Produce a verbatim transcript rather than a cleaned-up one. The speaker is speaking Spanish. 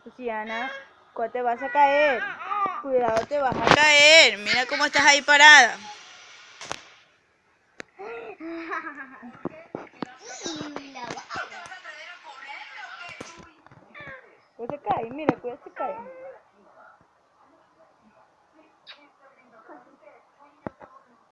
Luciana, te vas a caer. Cuidado, te vas a caer. Mira cómo estás ahí parada. Pues se cae, mira, cuidado, se cae.